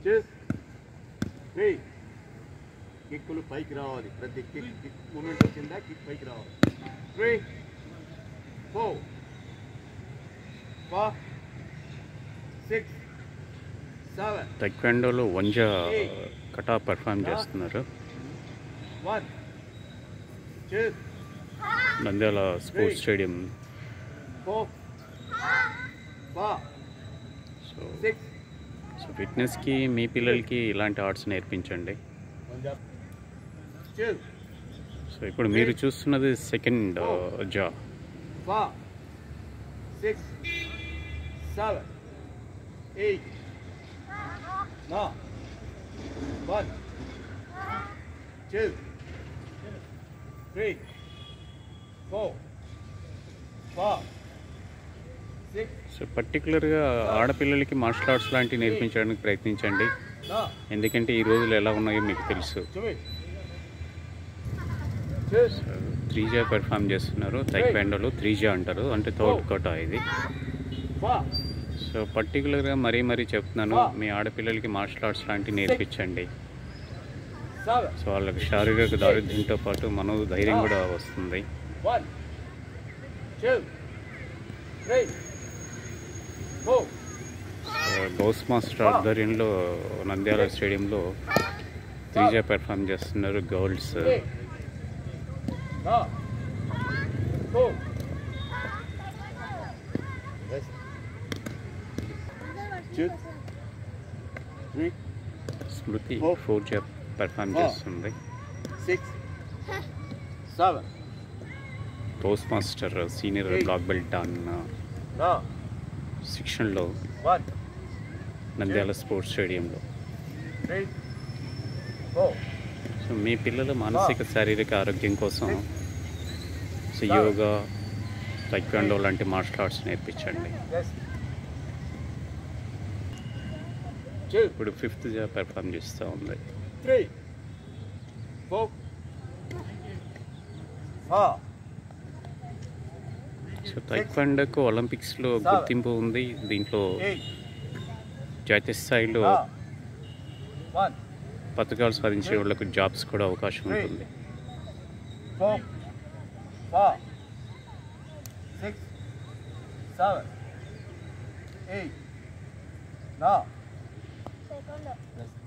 Cheers. Three. కిక్కులు పైకి రావాలి. ప్రతి కిక్ మూమెంట్ వచ్చిందా కిక్ పైకి రావాలి. 3 4 5 6 7. టైక్వాండోలో వంజా కటా పర్ఫామ్ చేస్తున్నారు. 1 Cheers. Nandyal sports stadium. 4 5 6. So ఫిట్నెస్కి మీ పిల్లలకి ఇలాంటి ఆర్ట్స్ నేర్పించండి. సో ఇప్పుడు మీరు చూస్తున్నది సెకండ్ జా. 5 6 7 8 9 1 2 3 4 5 6. సో పర్టికులర్గా ఆడపిల్లలకి మార్షల్ ఆర్ట్స్ లాంటివి నేర్పించడానికి ప్రయత్నించండి. ఎందుకంటే ఈ రోజులు ఎలా ఉన్నాయో మీకు తెలుసు. త్రీజా పెర్ఫామ్ చేస్తున్నారు. టైక్వాండోలో త్రీజా అంటారు, అంటే థర్డ్ కటా ఇది. సో పర్టికులర్గా మరీ చెప్తున్నాను, మీ ఆడపిల్లలకి మార్షల్ ఆర్ట్స్ లాంటివి నేర్పించండి. సో వాళ్ళకి శారీరక దారిద్ర్యంతో పాటు మనోధైర్యం కూడా వస్తుంది. గౌస్ మాస్టర్ ఆధ్వర్యంలో నంద్యాల స్టేడియంలో త్రీజా పెర్ఫామ్ చేస్తున్నారు గర్ల్స్. స్మృతి ఫోర్జా పెర్ఫామ్ చేస్తుంది. 6 7. Ghouse master senior black belt అన్న శిక్షణలో నంద్యాల స్పోర్ట్స్ స్టేడియంలో. సో మీ పిల్లల మానసిక శారీరక ఆరోగ్యం కోసం యోగా, టైక్వాండో లాంటి మార్షల్ ఆర్ట్స్ నేర్పించండి. ఇప్పుడు ఫిఫ్త్ జా పెర్ఫామ్ చేస్తూ ఉంది. 3 4 5. సో టైక్వాండోకు ఒలింపిక్స్లో గుర్తింపు ఉంది. దీంట్లో జాతీయ స్థాయిలో పథకాలు సాధించే వాళ్ళకు జాబ్స్ కూడా అవకాశం ఉంటుంది. 4 5 6 7 8 9.